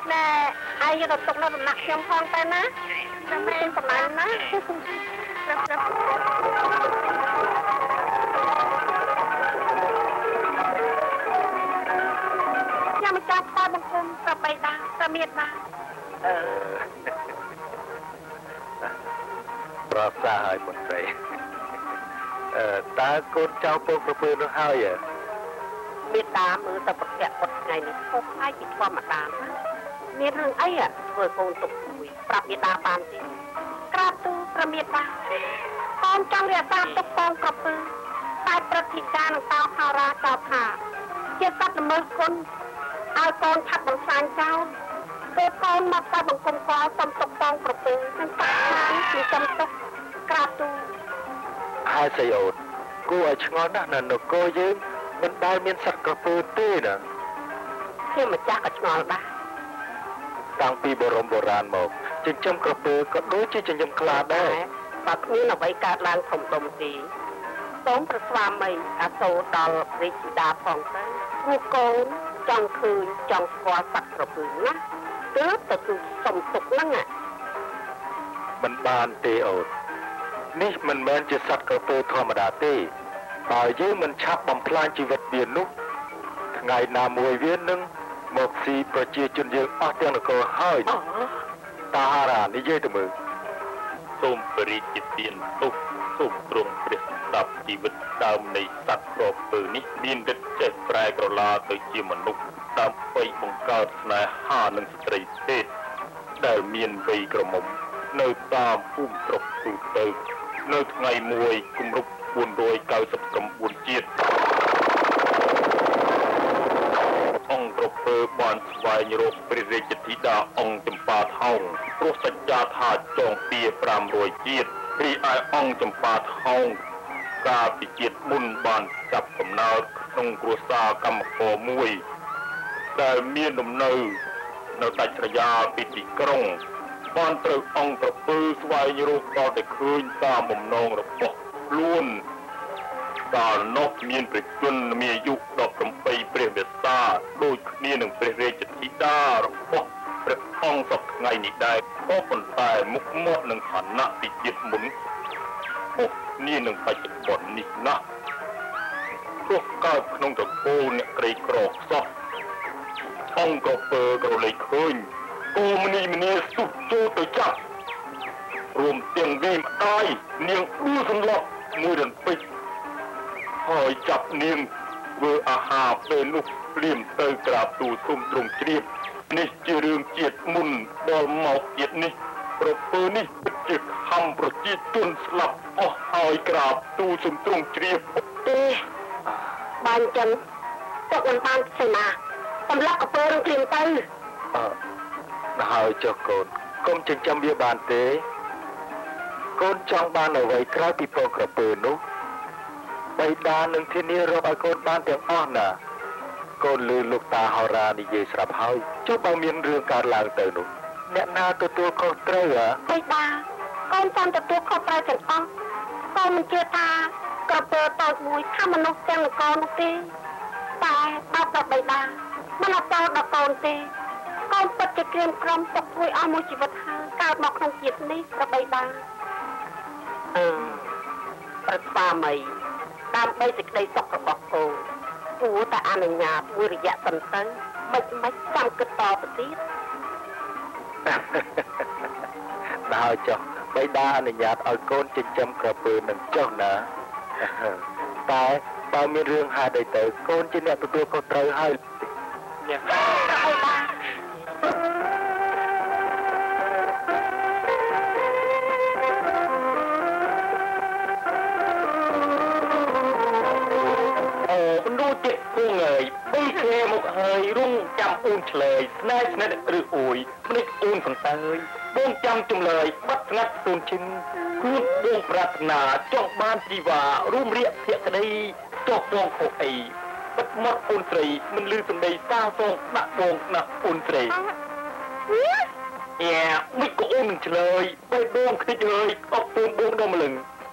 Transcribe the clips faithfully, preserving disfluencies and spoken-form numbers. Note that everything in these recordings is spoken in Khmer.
ណែអាយយកទៅទុកនៅដំណាក់ខ្ញុំផងទៅណាចាំមែនប្រហែលណាខ្ញុំមិនចាប់ស្ដាប់បង្គំប្របីតាប្រមៀតតាអឺប្រសាឲ្យមន្ត្រីអឺតើកូនចៅពុកប្រពើនោះហើយមេតាមើលទៅប្រភពពុតថ្ងៃនេះខុសផ្នែកពីធម្មតាណាមានរឿងអីធ្វើកូនទុកមួយប្រាប់មេតាបានទេក្រាបទូលប្រមេតាកូនចង់រក្សាទុកកូនប្រពើតែព្រឹទ្ធាចារ្យនឹងតោហោរាចោទថាជាសត្វល្មើសគុណឲ្យកូនឆាប់បំផ្លាញចោលពេលកូនមកទៅបង្គំកសុំទុកកូនប្រពើនឹងតាខាងជាចំទុកក្រាបទូលហើយស្អីអូនគួរឲ្យឆ្ងល់ណាស់នៅនគរយើងមិនដែលមានសត្វក្រពើទេណាខ្ញុំម្ចាស់ក៏ឆ្ងល់ដែរតាំងពីបរមបុរាណមកចិញ្ចឹមក្រពើក៏ដូចជាចិញ្ចឹមខ្លាដែរបើគ្មានអ្វីកើតឡើងធំដុំទេសូមប្រស្វាមីអាសូរដល់រាជធីតាផងទៅព្រោះកូនចង់ឃើញចង់ស្គាល់សត្វក្រពើណាទើបទៅទូសុំទុកហ្នឹងមិនបានទេអូននេះមិនមែនជាសត្វក្រពើធម្មតាទេបើយើងមិនឆាប់បំផ្លាញជីវិតវានោះថ្ងៃណាមួយវានឹងមកស៊ីប្រជាជនយើងអស់ទាំងនគរហើយតាហារ៉ានិយាយទៅមើលសូមបរិជាទានទុកសូមទ្រង់ព្រះស្ដាប់ជីវិតដើមនៃសត្វក្រពើនេះមានឫទ្ធិចេះប្រែក្រឡាទៅជាមនុស្សដើម្បីបង្កើតស្នេហានឹងស្ត្រីទេពដែលមានវ័យក្រមុំនៅតាមភូមិស្រុកទូទៅនៅថ្ងៃមួយគម្រប់បួនរយកៅសិប៩ជាតិអង្គក្រពើបានស្វែងរកព្រះរាជធីតាអង្គចម្ប៉ាថោងព្រោះសច្ចាថាចងពៀប្រាំរយជាតិរីឯអង្គចម្ប៉ាថោងកាលពីជាតិមុនបានចាប់កំណើតក្នុងគ្រួសារកម្មករមួយដែលមានលំនៅនៅដាច់ស្រយាលពីទីក្រុងបានត្រូវអង្គប្រពើស្វែងរកដល់តែឃើញតាមបំណងរបស់ខ្លួនកាលនោះមានព្រះជន្មមានអាយុដប់ប្រាំបីព្រះវស្សាដូចគ្នានឹងព្រះរាជធីតារបស់ព្រះអង្គសពថ្ងៃនេះដែរក៏ប៉ុន្តែមុខមាត់នឹងឋានៈពីជាតិមុនអូនេះនឹងបច្ចុប្បន្ននេះណាព្រោះកើតក្នុងត្រកូលអ្នកក្រីក្រខ្សោះអង្គក្រពើក៏លេចឃើញគូមនីមនីសុខចូលទៅចាប់រួមទាំងវាម្ដាយនាងដួលសន្លប់មួយរំពេចហើយចាប់នាងធ្វើអាហារពេលនោះព្រាមទៅក្រាបទូលសុំទ្រង់ជ្រាបនេះជារឿងជាតិមុនដល់មកជាតិនេះប្រពើនេះជាខំប្រជាជនស្លាប់អស់ហើយក្រាបទូលសុំទ្រង់ជ្រាបទេបានចឹងទុកមិនបានសេនាសម្លាប់ក្រពើនឹងព្រាមទៅអឺហើយចុះកូន កុំចិញ្ចឹមវាបានទេកូនចង់បានអ្វីក្រៅពីពងក្រពើនោះបៃតានឹងធានារកឲ្យកូនបានទាំងអស់ណាកូនលឺលោកតាហោរានិយាយស្រាប់ហើយចុះបើមានរឿងកើតឡើងទៅនោះអ្នកណាទទួលខុសត្រូវហ៎បៃតាកូនចាំទទួលខុសត្រូវទាំងអស់កូនមិនជឿថាក្រពើតូចមួយថាមនុស្សទាំងកូននោះទេតែបើដល់បៃតាមិនអត់តដល់កូនទេកូនពិតជាក្រៀមក្រំទុកធ្វើអស់មួយជីវិតហើយកើតមកក្នុងជាតិនេះប្របីបានអឺប្រស្វាមីដើម្បីសេចក្តីសុខរបស់កូនគួរតែអនុញ្ញាតមួយរយៈសិនទៅមិនមិនចាំគិតតទៅទៀតដល់ចុះបិតាអនុញ្ញាតឲ្យកូនចិញ្ចឹមក្រពើនឹងចុះណាតែបើមានរឿងហេតុអីទៅកូនជាអ្នកទទួលខុសត្រូវហើយអ្នកពីគ្នាមកហើយរុងចាំអូនឆ្លើយស្នេហ៍ស្និទ្ធឬអួយភ្នែកអូនសន្សើយបងចាំចម្លើយបាត់ស្ងាត់សូនឈិនខ្លួនបងប្រាថ្នាចង់បានជីវ៉ារួមរាកភក្តីចោះបងខុសអីបាត់មកអូនស្រីមិនលឺសំដីសាសងដាក់បងណាស់អូនស្រីយ៉ាមិនក៏អូនមិនឆ្លើយបែបបងខ្ទេចហើយអត់ពូនបងដល់ម្លឹង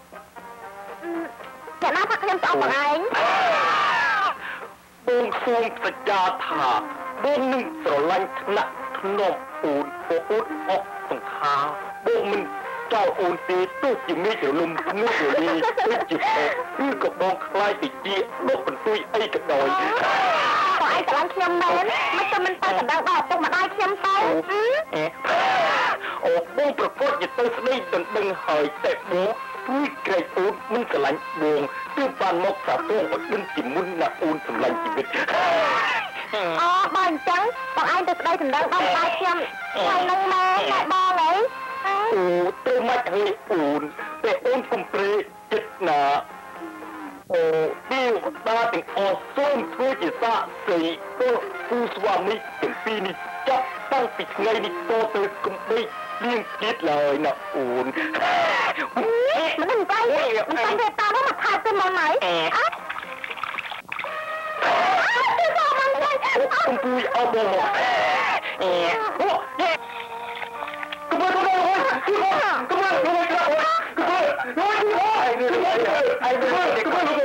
ចាណាថាខ្ញុំស្អប់បងឯងបងសូមសច្ចាថាបងនឹងស្រឡាញ់ថ្នាក់ធ្นมอูนโออุดออกสังขารโบมันเจ้าอูนตีตู้จิมีเดี๋ยวลุมนู่เดี๋ยวนี้ตู้จิเอ็คือกระบองคล้ายติเจี๊ยนกเป็นตุ้ยไอ้กระดอยก็ไอ้กำลังเคียมเน้นไม่จำเป็นไปกับดังดอกตรงมาได้เคียมไปเอ๊ะโอ้โบประกอบจะเติร์สได้ดังดังหายแต่โบตุ้ยไกรอูนมันสลายบวงตื้อปานมกสาตัวอดดึงจิมุนน่ะอูนสลายชีวิตอ๋อบ่อยจังบอกไอ้จะได้ถึงดังดอกได้เคียมใส่ลงมาได้บอเลยโอ้ตัวมัดให้อูนแต่อูนกุมเปรจิตนาโอ้ดิ้วตาถึงออส้มช่วยจิตซาสีก็ผู้สวามิถึงปีนี้จับตั้งปิดไงนี่โตเติร์กุมเปรเลี้ยงจิตเลยนะอูนมันต้องใจมันต้องเดินตามว่ามันขาดเป็นมองไหนอ่ะที่สองมันเลยกุมปุยเอาบ่เอ๊ะโอ้เอ๊ะกุมปุยกุมปุยกุมปุยกุมปุยกุมปุยกุมปุยกุมปุยกุมปุยไอ้เด็กไอ้เด็กกุมปุยกุมปุยกุมปุยกุมปุยกุมปุยกุมปุยกุมปุย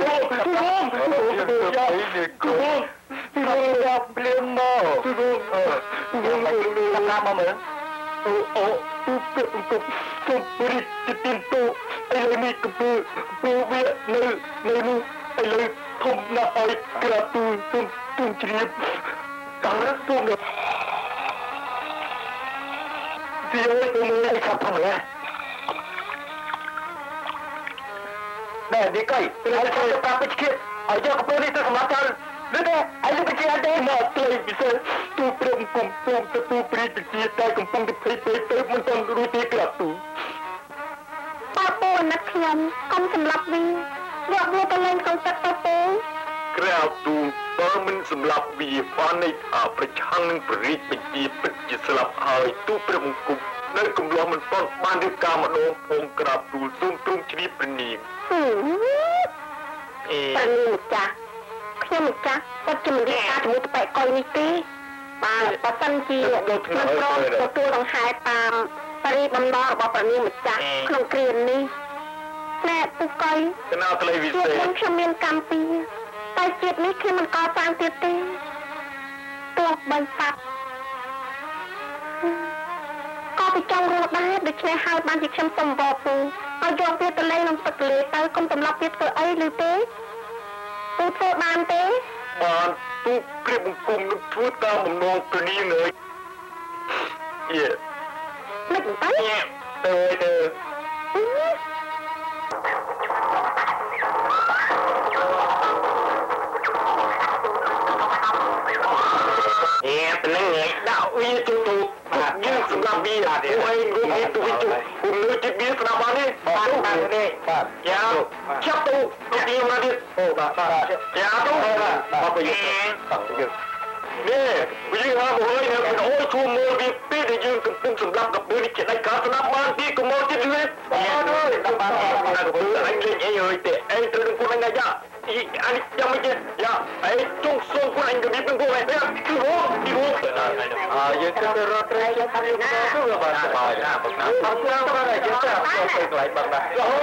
อย่าเปลี่ยนมากุมปุยกุมปุยทำงานมาเหมือนโอ้โอ้ตุ๊กตุ๊กตุ๊กตุ๊กบริจิตินตุไอ้เลยนี่กุมปุยกุมปุยเนื้อเนื้อลูไอ้เลยทมหน้าไอ้กระตุนตุ้มตุ้มจีบตาตุ้มเนี่ยเดี๋ยวไอ้ตัวนี้ไอ้ขับทำอะไรแม่ดีใกล้เป็นอะไรที่จะตามไปเช็คไอ้เจ้ากระเป๋านี่จะสมัครกันหรือไงไอ้ลูกไปเชียร์ได้มาเตยพิเศษตัวเปรี้ยวกุมตุ้มตัวปรีไปเชียร์ได้กุมปุ้งที่เพย์เพย์เติมมันต้องรู้ตีกระตุนป้าปูนักเขียนกำสำหรับวีเรียกวัวไปเล่นของตัดป้าปูกระตุนเติมมันสำหรับวีฟ้าในอาประชังนึงปรีไปเชียร์เป็นจิตสลับหายตัวเปรี้ยวกุมในกลุ่มล้อมันป้อนบ้านด้วยกามาโดนพงกราบดูตุ้มตุ้มชนิดเป็นนีหืมเอ๊ะเป็นนีจ้ะเพี้ยนจ้ะก็จะมันได้การมุดไปก่อยนิตีปาปาสันจีมันร้องตัวตัวต้องหายตามปริบันดอบอกปนีมันจ้ะขนมเกลียนนี่แม่ปุกก้อยเจียบมันขมิ้นกำปีแต่เจียบนี้คือมันก่อสร้างเตี้ยตีตัวใบปัดก็ไปจ้องรูได้โดยใช้หายบานจิตเชื่อมสมบูรณ์เอาโยกเพียตะเลยลงตะเลไปกลมตำรับเพียตัวไอ้หรือเต้ตู้โซบานเต้บานตู้เกลียบกลุ่มนึกทั่วตาผมมองตัวนี้เลยเย่ไม่ถึงไปเตยเตยเอ๊ะเป็นยังไงดาววิจุตุยืนสำหรับบีอ่ะผู้ให้รู้มีตัววิจุคุณรู้จิตบีสำหรับวันนี้บ้านบ้านนี่บ้านยาวชับตู้ตัวดีมาดิโอ้บ้านบ้านยาวตู้มาไปยืนนี่วิญญาณผมเลยเนี่ยเป็นโอ้ยชูมือบีปีได้ยืนกับปุ่มสำหรับกับปืนที่เจ็ดในการสนับบ้านที่กมลจิตเลยบ้านด้วยบ้านบ้านกับปืนอะไรเงี้ยเอ้ยแต่เอ้ยตัวนึงคนนั้นยาอีอันนี้ยังไม่เจอยาไอ้จงส่งคนนั้นกับบีเป็นพวกอะไรเนี่ยคือหัวคือหัวอ่ายังจะเป็นรถไฟยังทำอยู่นะก็บ้านสบายนะบ้านนะบ้านเราบ้านอะไรยังจะไปไกลบ้านนะโอ้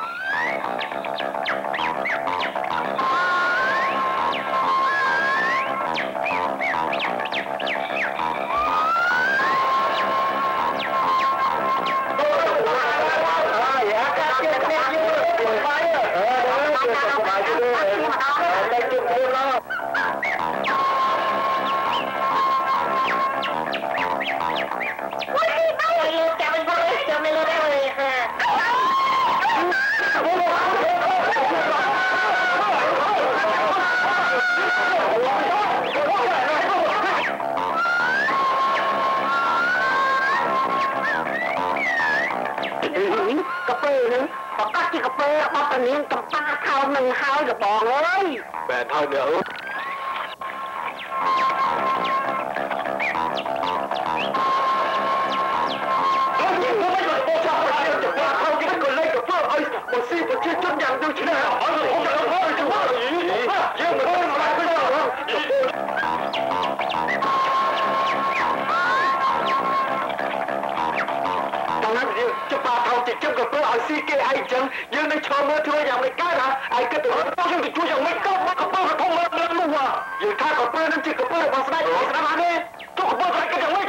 กระเป๋านึงปากกาที่กระเป๋ามาปนีกับป้าเท่าหนึ่งเท้าจะบอกเลยแปดเท่าเดียว我是不是这样就起来了？儿子，我给他说一句话，咦，结果他来个样子。当然，就把头直接个波后司機係整，要你坐摩托入嚟街啦，係嗰度包廂住做人咪高，個波佢通咗兩路啊，而家個波都接個波嚟，我使我使下呢，做個波佢繼續。